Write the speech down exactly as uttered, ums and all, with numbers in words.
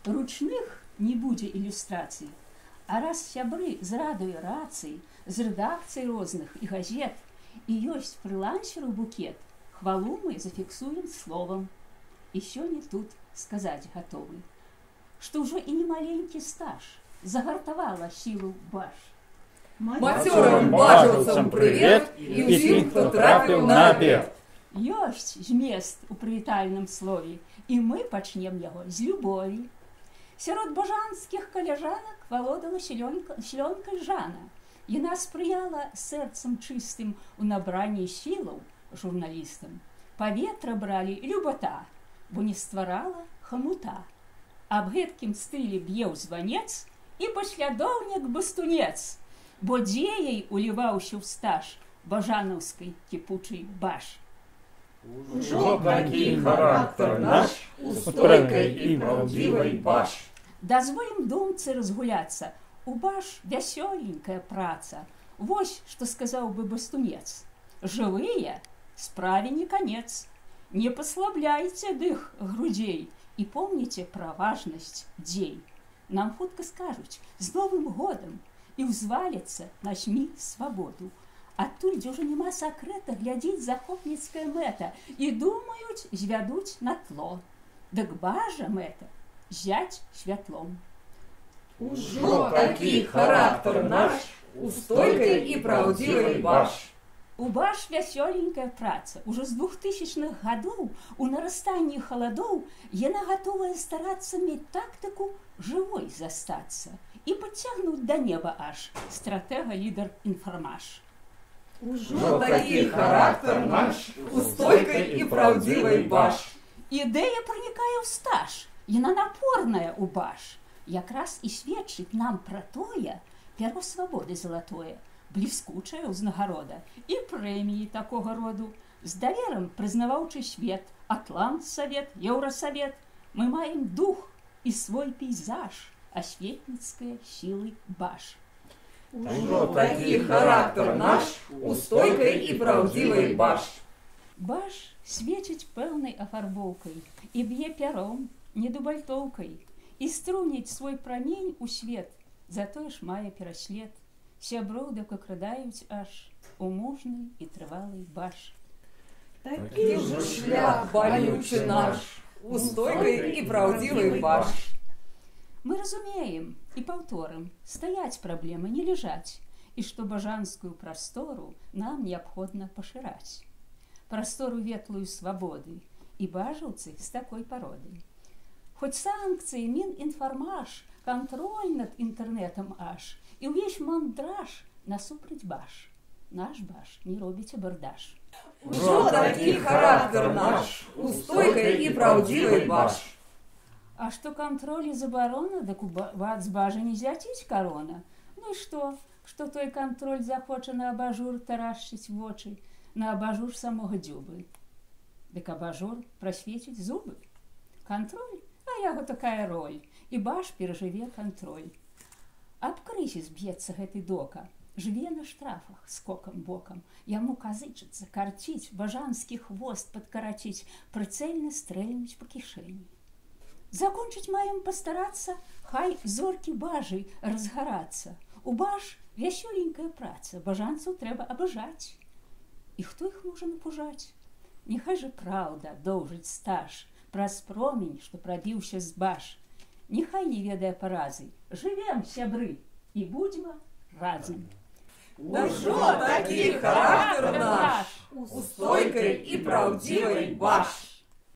ручных не будзе ілюстрацый. А раз сябры з радою рацый, з рэдакцый розных і газет, і ёсць фрылансеру букет, хвалу мы зафіксуем словам. І сёння тут сказаць гатовы, што ўжо і немаленькі стаж загартавала сілу баш. Матерым бажаўцам привет і ўсім, хто трапіў на абед. Ёсць змест у прывітальным слове, і мы пачнем яго з любові. Сярод бажанскіх каляжанак валодала сілёнкай Жана. Яна спрыяла сэрцам чыстым у набранні сілаў журналістам. Паветра бралі любата, бо не стварала хамута. Аб гэткім стылі б'е ў званец і паслядоўнік бастунец, бо дзеяй уліваўся ў стаж бажанаўскай кіпучай баш. Ужо такі характар наш у стойкай і праўдзівай баш. Дазволім думцы разгуляцца, у баш вясёленькая праца. Вось што сказаў бы бастунец. Жывыя, справе не канец. Не паслабляйце дых грудзей і помніце пра важнасць дзей. Нам хутка скажуць з Новым годам і ўзваліцца на СМІ свабоду. Адтуль, дзе ўжо няма сакрэта, глядзіць захопніцкая мэта і думаюць, звядуць на тло. Дык бажа мэта зяць святлом. Ужо такі характар наш у стойкай і праўдзівай баш. У баш вясёленькая праца. Ужо з двухтысячных гадоў у нарастанні халадоў яна гатовая старацца мець тактыку жывой застацца і падцягнуць да неба аж стратега-лідар інфармаш. Ужо такі характар наш у стойкай і праўдзівай баш. Ідэя пранікае ў стаж, яна напорная ў баш. Якраз і сведчыць нам пра тое пяро свабоды залатое, бліскучая ўзнагарода і прэміі такога роду. З даверам прызнаваўчы свет, Атлант-савет, Еўрасавет. Мы маем дух і свой пейзаж, асветніцкая сілы баш. Ужо такі характар наш у стойкай і праўдзівай баш. Баш сведчыць пэўнай афарбоўкай і б'е пяром, не дубальтоўкай, і струніць свой прамень у свет, затое ж мае пераслед. Сяброў дакрадаюць аж у мужнай і трывалай баш. Такі ж шлях балючы наш у стойкай і праўдзівай баш. Мы разумеем і паўторым, стаяць праблемы не ляжаць, і што бажанскую прастору нам неабходна пашыраць. Прастору ветлую свабоды і бажаўцы з такой пароды. Хоць санкцыі, Мінінфармаш, кантроль над інтэрнэтам аж, і ўвесь мандраж насупраць баш. Наш баш не робіць абардаж. Ужо такі характар наш у стойкай і праўдзівай баш. А што кантроль і забарона, дык ад збажа не зяціць карона. Ну і што, што той кантроль захоча на абажур тарашчыць вочы, на абажур самога дзюбы. Дык абажур прасвеціць зубы. Кантроль, а яго такая роль, і баш перажыве кантроль. Аб крызіс б'ецца гэты дока, жыве на штрафах скокам бокам, яму казычыцца, карціць, бажанскі хвост падкараціць, прыцэльна стрэльнуць па кішэні. Закончыць маем пастарацца, хай зоркі бажы разгарацца. У баш вясёленькая праца, бажанцаў трэба абажаць. І хто іх можа напужаць? Няхай жа праўда доўжыць стаж праз промень, што прабіўся з баш. Няхай не ведае паразы, жывем, сябры, і будзьма разам. Ужо такі характар наш у стойкай і праўдзівай баш.